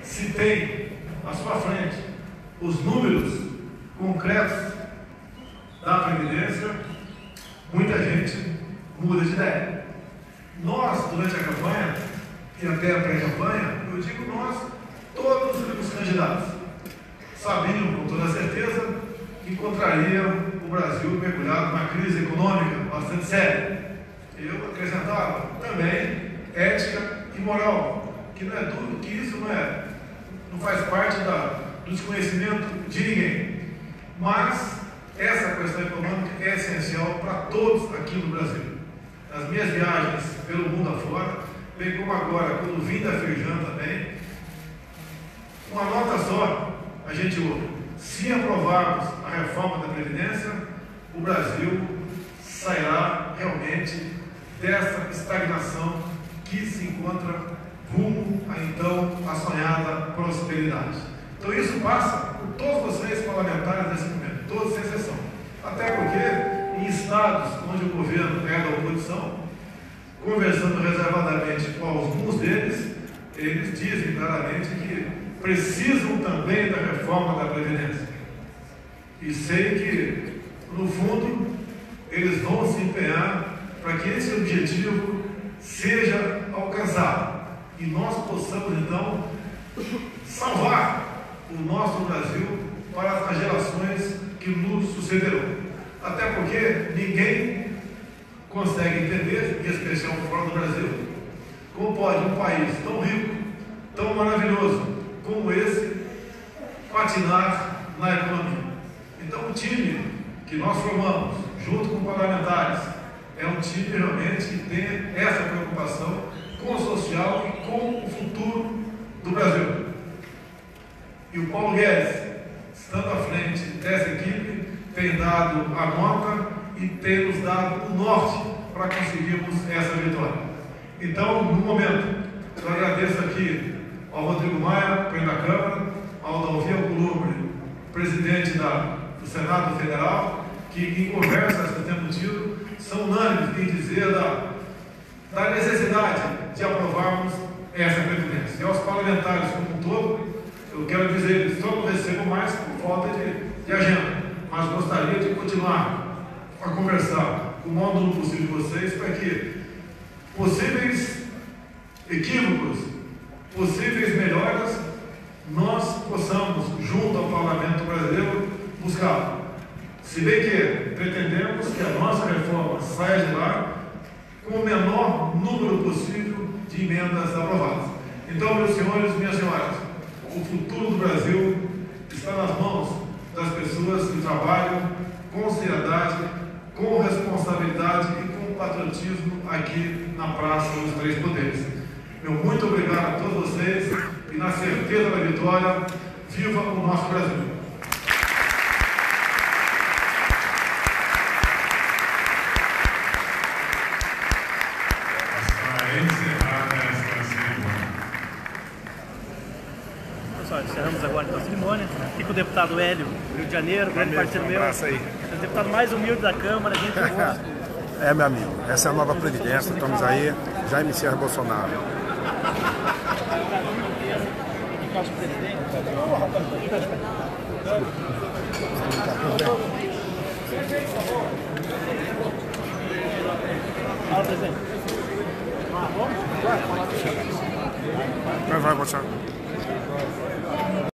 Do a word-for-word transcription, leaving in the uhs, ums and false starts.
se tem à sua frente os números concretos da Previdência, muita gente muda de ideia. Nós, durante a campanha, e até a pré-campanha, eu digo nós, todos os candidatos sabiam com toda certeza que encontrariam o Brasil mergulhado numa crise econômica bastante séria. Eu acrescentava também ética e moral, que não é dúvida, que isso não, é, não faz parte da, do desconhecimento de ninguém. Mas essa questão econômica é essencial para todos aqui no Brasil. Nas minhas viagens pelo mundo afora, bem como agora, quando vim da Firjan também, uma nota só, a gente ouve: se aprovarmos a reforma da Previdência, o Brasil sairá realmente dessa estagnação que se encontra rumo a então a sonhada prosperidade. Então isso passa por todos vocês parlamentares nesse momento, todos sem exceção. Até porque em estados onde o governo é da oposição, conversando reservadamente com alguns deles, eles dizem claramente que precisam também da reforma da Previdência. E sei que, no fundo, eles vão se empenhar para que esse objetivo seja alcançado e nós possamos, então, salvar o nosso Brasil para as gerações que nos sucederão. Até porque ninguém consegue entender, em especial fora do Brasil, como pode um país tão rico, tão maravilhoso como esse patinar na economia. Então o time que nós formamos, junto com parlamentares, é um time realmente que tem essa preocupação com o social e com o futuro do Brasil. E o Paulo Guedes, estando à frente dessa equipe, tem dado a nota e tem nos dado o norte para conseguirmos essa vitória. Então, no momento, eu agradeço aqui ao Rodrigo Maia, presidente da Câmara, ao Dalvi Alcolumbre, presidente da, do Senado Federal, que em conversas que temos tido, são unânimes em dizer da, da necessidade de aprovarmos essa Previdência. E aos parlamentares como um todo, eu quero dizer que só não recebo mais por falta de, de agenda, mas gostaria de continuar a conversar com o módulo possível de vocês para que possíveis equívocos, possíveis melhoras, nós possamos, junto ao Parlamento brasileiro, buscar. Se bem que pretendemos que a nossa reforma saia de lá com o menor número possível de emendas aprovadas. Então, meus senhores e minhas senhoras, o futuro do Brasil está nas mãos das pessoas que trabalham com seriedade, com responsabilidade e com patriotismo aqui na Praça dos Três Poderes. Meu muito obrigado a todos vocês e, na certeza da vitória, viva o nosso Brasil! Pessoal, encerramos agora então a cerimônia. Aqui com o deputado Hélio, do Rio de Janeiro, grande parceiro meu. Aí. O deputado mais humilde da Câmara, gente boa. É, meu amigo, essa é a nova Previdência, estamos aí, Jaime Serra Bolsonaro. Fala, presidente. Vai, vai, Bolsonaro.